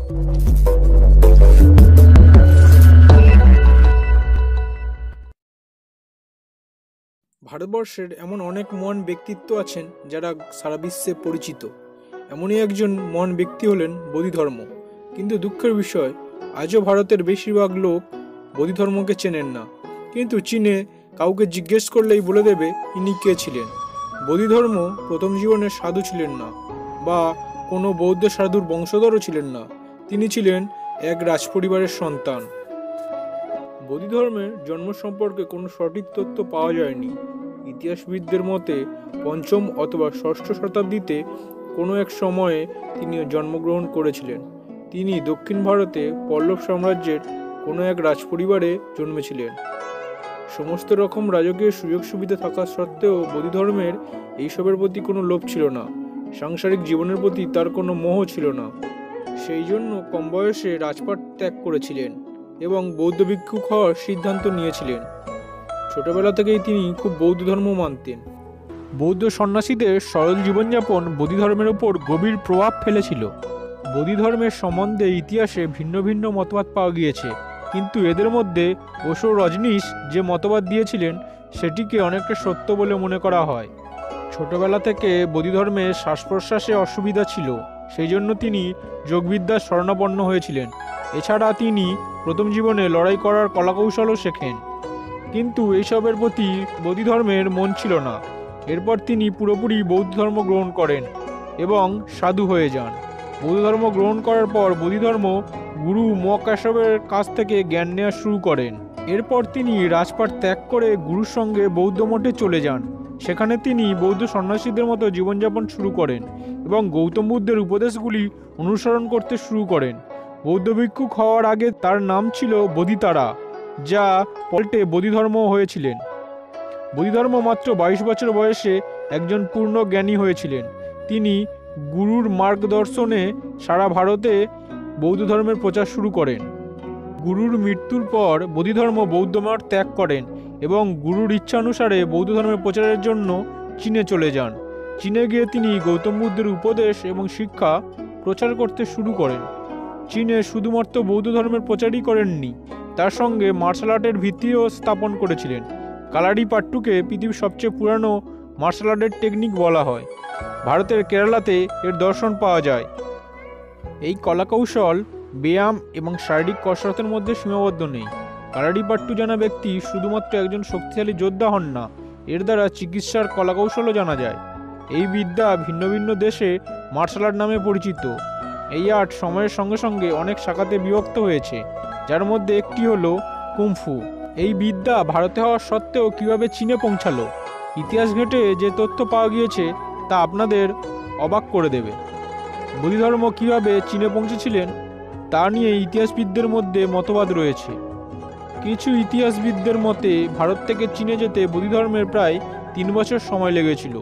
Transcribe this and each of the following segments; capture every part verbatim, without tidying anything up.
ভারতবর্ষের এমন অনেক মহান ব্যক্তিত্ব আছেন যারা সারা বিশ্বে পরিচিত। এমনই একজন মহান ব্যক্তি হলেন বোধিধর্ম। কিন্তু দুঃখের বিষয়, আজও ভারতের বেশিরভাগ লোক বোধিধর্মকে চেনেন না। কিন্তু চীনে কাউকে জিজ্ঞেস করলেই বলে দেবে ইনি কে ছিলেন। বোধিধর্ম প্রথম জীবনে সাধু ছিলেন না, বা কোনো বৌদ্ধ সাধুর বংশধরও ছিলেন না। তিনি ছিলেন এক রাজপরিবারের সন্তান। বোধিধর্মের জন্ম সম্পর্কে কোনো সঠিক তথ্য পাওয়া যায়নি। ইতিহাসবিদদের মতে পঞ্চম অথবা ষষ্ঠ শতাব্দীতে কোনো এক সময়ে তিনি জন্মগ্রহণ করেছিলেন। তিনি দক্ষিণ ভারতে পল্লব সাম্রাজ্যের কোনো এক রাজপরিবারে জন্মেছিলেন। সমস্ত রকম রাজকীয় সুযোগ সুবিধা থাকা সত্ত্বেও বোধিধর্মের এইসবের প্রতি কোনো লোভ ছিল না। সাংসারিক জীবনের প্রতি তার কোনো মোহ ছিল না। সেই জন্য কম বয়সে রাজপাট ত্যাগ করেছিলেন এবং বৌদ্ধ ভিক্ষুক হওয়ার সিদ্ধান্ত নিয়েছিলেন। ছোটবেলা থেকেই তিনি খুব বৌদ্ধ ধর্ম মানতেন। বৌদ্ধ সন্ন্যাসীদের সরল জীবনযাপন বোধিধর্মের ওপর গভীর প্রভাব ফেলেছিল। বোধিধর্মের সম্বন্ধে ইতিহাসে ভিন্ন ভিন্ন মতবাদ পাওয়া গিয়েছে, কিন্তু এদের মধ্যে ওশো রজনীশ যে মতবাদ দিয়েছিলেন সেটিকে অনেকটা সত্য বলে মনে করা হয়। ছোটবেলা থেকে বোধিধর্মের শ্বাস প্রশ্বাসে অসুবিধা ছিল, সেই জন্য তিনি যোগবিদ্যার শরণাপন্ন হয়েছিলেন। এছাড়া তিনি প্রথম জীবনে লড়াই করার কলাকৌশলও শেখেন। কিন্তু এইসবের প্রতি বোধিধর্মের মন ছিল না। এরপর তিনি পুরোপুরি বৌদ্ধ ধর্ম গ্রহণ করেন এবং সাধু হয়ে যান। বৌদ্ধ ধর্ম গ্রহণ করার পর বোধিধর্ম গুরু মহাকাশ্যপের কাছ থেকে জ্ঞান নেওয়া শুরু করেন। এরপর তিনি রাজপাট ত্যাগ করে গুরুর সঙ্গে বৌদ্ধ মঠে চলে যান। সেখানে তিনি বৌদ্ধ সন্ন্যাসীদের মতো জীবনযাপন শুরু করেন এবং গৌতম বুদ্ধের উপদেশগুলি অনুসরণ করতে শুরু করেন। বৌদ্ধ ভিক্ষুক হওয়ার আগে তার নাম ছিল বোধিতারা, যা পল্টে বোধিধর্ম হয়েছিলেন। বোধিধর্ম মাত্র বাইশ বছর বয়সে একজন পূর্ণ জ্ঞানী হয়েছিলেন। তিনি গুরুর মার্গদর্শনে সারা ভারতে বৌদ্ধ ধর্মের প্রচার শুরু করেন। গুরুর মৃত্যুর পর বোধিধর্ম বৌদ্ধ মঠ ত্যাগ করেন এবং গুরুর ইচ্ছা অনুসারে বৌদ্ধ ধর্মের প্রচারের জন্য চীনে চলে যান। চীনে গিয়ে তিনি গৌতম বুদ্ধের উপদেশ এবং শিক্ষা প্রচার করতে শুরু করেন। চীনে শুধুমাত্র বৌদ্ধ ধর্মের প্রচারই করেননি, তার সঙ্গে মার্শাল আর্টের ভিত্তিও স্থাপন করেছিলেন। কালারি পাট্টুকে পৃথিবীর সবচেয়ে পুরানো মার্শাল আর্টের টেকনিক বলা হয়। ভারতের কেরালাতে এর দর্শন পাওয়া যায়। এই কলাকৌশল ব্যায়াম এবং শারীরিক কসরতের মধ্যে সীমাবদ্ধ নেই। কালারি পাট্টু জানা ব্যক্তি শুধুমাত্র একজন শক্তিশালী যোদ্ধা হন না, এর দ্বারা চিকিৎসার কলাকৌশলও জানা যায়। এই বিদ্যা ভিন্ন ভিন্ন দেশে মার্শাল আর্ট নামে পরিচিত। এই আর্ট সময়ের সঙ্গে সঙ্গে অনেক শাখাতে বিভক্ত হয়েছে, যার মধ্যে একটি হলো কুংফু। এই বিদ্যা ভারতে হওয়া সত্ত্বেও কিভাবে চীনে পৌঁছালো, ইতিহাস ঘেঁটে যে তথ্য পাওয়া গিয়েছে তা আপনাদের অবাক করে দেবে। বোধিধর্ম কিভাবে চীনে পৌঁছেছিলেন তা নিয়ে ইতিহাসবিদদের মধ্যে মতবাদ রয়েছে। কিছু ইতিহাসবিদদের মতে ভারত থেকে চীনে যেতে বোধিধর্মের প্রায় তিন বছর সময় লেগেছিল।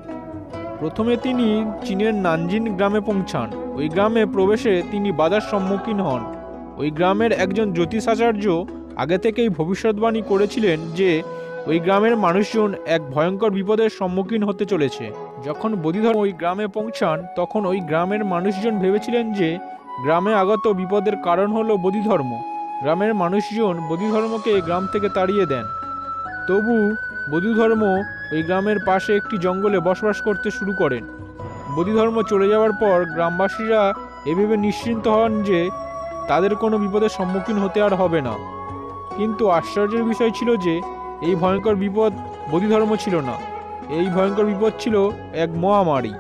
প্রথমে তিনি চীনের নানজিন গ্রামে পৌঁছান। ওই গ্রামে প্রবেশে তিনি বাধার সম্মুখীন হন। ওই গ্রামের একজন জ্যোতিষাচার্য আগে থেকেই ভবিষ্যৎবাণী করেছিলেন যে ওই গ্রামের মানুষজন এক ভয়ঙ্কর বিপদের সম্মুখীন হতে চলেছে। যখন বোধিধর্ম ওই গ্রামে পৌঁছান তখন ওই গ্রামের মানুষজন ভেবেছিলেন যে গ্রামে আগত বিপদের কারণ হলো বোধিধর্ম। গ্রামের মানুষজন বোধিধর্মকে গ্রাম থেকে তাড়িয়ে দেন। তবু বোধিধর্ম ওই গ্রামের পাশে একটি জঙ্গলে বসবাস করতে শুরু করেন। বোধিধর্ম চলে যাওয়ার পর গ্রামবাসীরা এভাবে নিশ্চিন্ত হন যে তাদের কোনো বিপদের সম্মুখীন হতে আর হবে না। কিন্তু আশ্চর্যের বিষয় ছিল যে এই ভয়ঙ্কর বিপদ বোধিধর্ম ছিল না, এই ভয়ঙ্কর বিপদ ছিল এক মহামারী।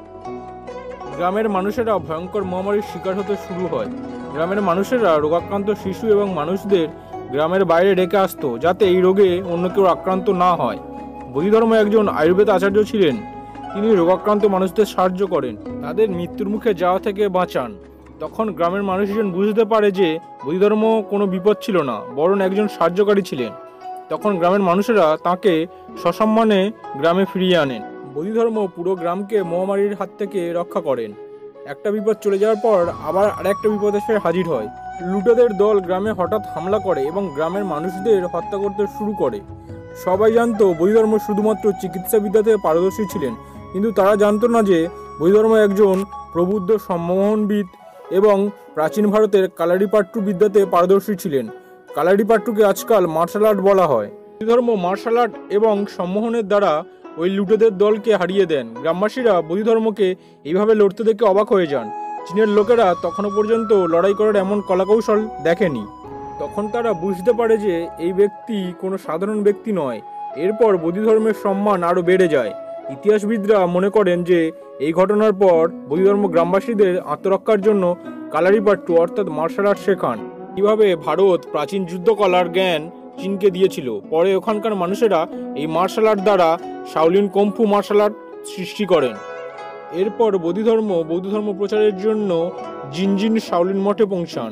গ্রামের মানুষেরা ভয়ঙ্কর মহামারীর শিকার হতে শুরু হয়। গ্রামের মানুষেরা রোগাক্রান্ত শিশু এবং মানুষদের গ্রামের বাইরে রেখে আসতো, যাতে এই রোগে অন্য কেউ আক্রান্ত না হয়। বোধিধর্ম একজন আয়ুর্বেদ আচার্য ছিলেন। তিনি রোগাক্রান্ত মানুষদের সাহায্য করেন, তাদের মৃত্যুর মুখে যাওয়া থেকে বাঁচান। তখন গ্রামের মানুষজন বুঝতে পারে যে বোধিধর্ম কোনো বিপদ ছিল না, বরং একজন সাহায্যকারী ছিলেন। তখন গ্রামের মানুষেরা তাকে সসম্মানে গ্রামে ফিরিয়ে আনেন। বোধিধর্ম পুরো গ্রামকে মহামারীর হাত থেকে রক্ষা করেন। একটা বিপদ চলে যাওয়ার পর আবার আরেকটা বিপদ এসে হাজির হয়। লুটেদের দল গ্রামে হঠাৎ হামলা করে এবং গ্রামের মানুষদের হত্যা করতে শুরু করে। সবাই জানতো বোধিধর্ম শুধুমাত্র চিকিৎসাবিদ্যাতে পারদর্শী ছিলেন, কিন্তু তারা জানতো না যে বোধিধর্ম একজন প্রবুদ্ধ সম্মোহনবিদ এবং প্রাচীন ভারতের কালারিপাট্টু বিদ্যাতে পারদর্শী ছিলেন। কালারিপাট্টুকে আজকাল মার্শাল আর্ট বলা হয়। বোধিধর্ম মার্শাল আর্ট এবং সম্মোহনের দ্বারা ওই লুটেদের দলকে হারিয়ে দেন। গ্রামবাসীরা বোধিধর্মকে এইভাবে লড়তে দেখে অবাক হয়ে যান। চীনের লোকেরা তখনও পর্যন্ত লড়াই করার এমন কলাকৌশল দেখেনি। তখন তারা বুঝতে পারে যে এই ব্যক্তি কোনো সাধারণ ব্যক্তি নয়। এরপর বোধিধর্মের সম্মান আরও বেড়ে যায়। ইতিহাসবিদরা মনে করেন যে এই ঘটনার পর বোধিধর্ম গ্রামবাসীদের আত্মরক্ষার জন্য কালারিপাট্টু অর্থাৎ মার্শাল আর্ট শেখান। কীভাবে ভারত প্রাচীন যুদ্ধকলার জ্ঞান চীনকে দিয়েছিল। পরে ওখানকার মানুষেরা এই মার্শাল আর্ট দ্বারা শাওলিন কুংফু মার্শাল আর্ট সৃষ্টি করেন। এরপর বোধিধর্ম বৌদ্ধ ধর্ম প্রচারের জন্য জিনজিন শাওলিন মঠে পৌঁছান।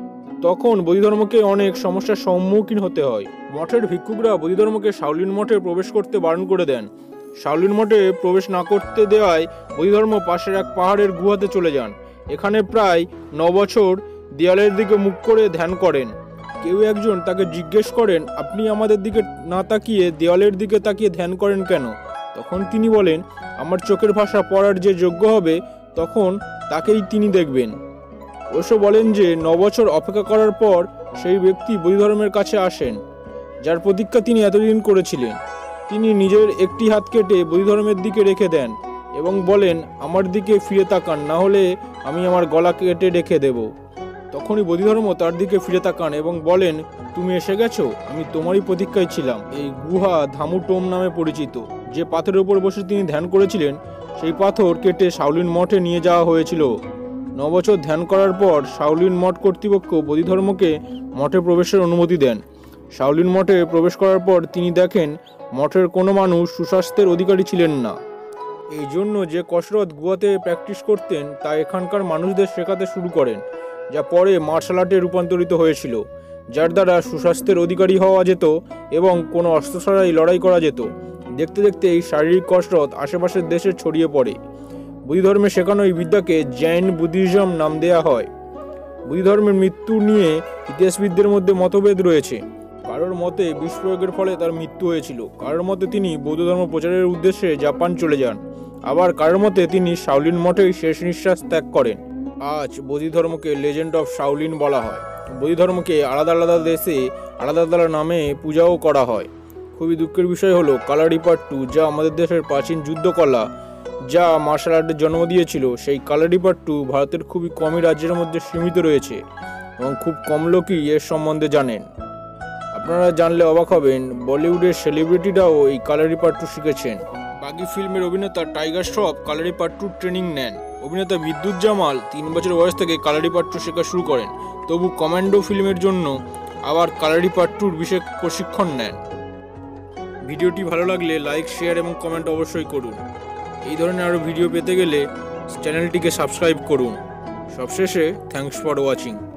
তখন বোধিধর্মকে অনেক সমস্যার সম্মুখীন হতে হয়। মঠের ভিক্ষুকরা বোধিধর্মকে শাওলিন মঠে প্রবেশ করতে বারণ করে দেন। শাওলিন মঠে প্রবেশ না করতে দেওয়ায় বোধিধর্ম পাশের এক পাহাড়ের গুহাতে চলে যান। এখানে প্রায় ন বছর দেয়ালের দিকে মুখ করে ধ্যান করেন। কেউ একজন তাকে জিজ্ঞেস করেন, আপনি আমাদের দিকে না তাকিয়ে দেওয়ালের দিকে তাকিয়ে ধ্যান করেন কেন? তখন তিনি বলেন, আমার চোখের ভাষা পড়ার যে যোগ্য হবে তখন তাকেই তিনি দেখবেন। অবশ্য বলেন যে ন বছর অপেক্ষা করার পর সেই ব্যক্তি বোধিধর্মের কাছে আসেন, যার প্রতীক্ষা তিনি এতদিন করেছিলেন। তিনি নিজের একটি হাত কেটে বোধিধর্মের দিকে রেখে দেন এবং বলেন, আমার দিকে ফিরে তাকান, না হলে আমি আমার গলা কেটে রেখে দেব। তখনই বোধিধর্ম তার দিকে ফিরে তাকান এবং বলেন, তুমি এসে গেছো, আমি তোমারই প্রতীক্ষায় ছিলাম। এই গুহা ধামু টোম নামে পরিচিত। যে পাথরের উপর বসে তিনি ধ্যান করেছিলেন সেই পাথর কেটে শাওলিন মঠে নিয়ে যাওয়া হয়েছিল। ন বছর ধ্যান করার পর শাওলিন মঠ কর্তৃপক্ষ বোধিধর্মকে মঠে প্রবেশের অনুমতি দেন। শাওলিন মঠে প্রবেশ করার পর তিনি দেখেন মঠের কোনো মানুষ সুস্বাস্থ্যের অধিকারী ছিলেন না। এই জন্য যে কসরত গুহাতে প্র্যাকটিস করতেন তা এখানকার মানুষদের শেখাতে শুরু করেন, যা পরে মার্শাল আর্টে রূপান্তরিত হয়েছিল, যার দ্বারা সুস্বাস্থ্যের অধিকারী হওয়া যেত এবং কোনো অস্ত্র ছাড়াই লড়াই করা যেত। দেখতে দেখতে এই শারীরিক কসরত আশেপাশের দেশে ছড়িয়ে পড়ে। বুদ্ধিধর্মে শেখানো এই বিদ্যাকে জৈন বুদ্ধিজম নাম দেওয়া হয়। বুদ্ধিধর্মের মৃত্যু নিয়ে ইতিহাসবিদদের মধ্যে মতভেদ রয়েছে। কারোর মতে বিষ প্রয়োগের ফলে তার মৃত্যু হয়েছিল, কারোর মতে তিনি বৌদ্ধ ধর্ম প্রচারের উদ্দেশ্যে জাপান চলে যান, আবার কারোর মতে তিনি শাওলিন মঠেই শেষ নিঃশ্বাস ত্যাগ করেন। আজ বোধিধর্মকে লেজেন্ড অফ শাওলিন বলা হয়। বোধিধর্মকে আলাদা আলাদা দেশে আলাদা আলাদা নামে পূজাও করা হয়। খুবই দুঃখের বিষয় হলো কালারিপাট্টু, যা আমাদের দেশের প্রাচীন যুদ্ধকলা যা মার্শাল আর্টের জন্ম দিয়েছিল, সেই কালারিপাট্টু ভারতের খুবই কমই রাজ্যের মধ্যে সীমিত রয়েছে এবং খুব কম লোকই এর সম্বন্ধে জানেন। আপনারা জানলে অবাক হবেন, বলিউডের সেলিব্রিটিরাও এই কালারিপাট্টু শিখেছেন। বাগি ফিল্মের অভিনেতা টাইগার শ্রফ কালারিপাট্টুর ট্রেনিং নেন। অভিনেতা বিদ্যুৎ জামাল তিন বছর বয়স থেকে কালারিপাট্টু শেখা শুরু করেন, তবু কমান্ডো ফিল্মের জন্য আবার কালারিপাট্টুর বিশেষ প্রশিক্ষণ নেন। ভিডিওটি ভালো লাগলে লাইক, শেয়ার এবং কমেন্ট অবশ্যই করুন। এই ধরনের আরও ভিডিও পেতে গেলে চ্যানেলটিকে সাবস্ক্রাইব করুন। সবশেষে থ্যাঙ্কস ফর ওয়াচিং।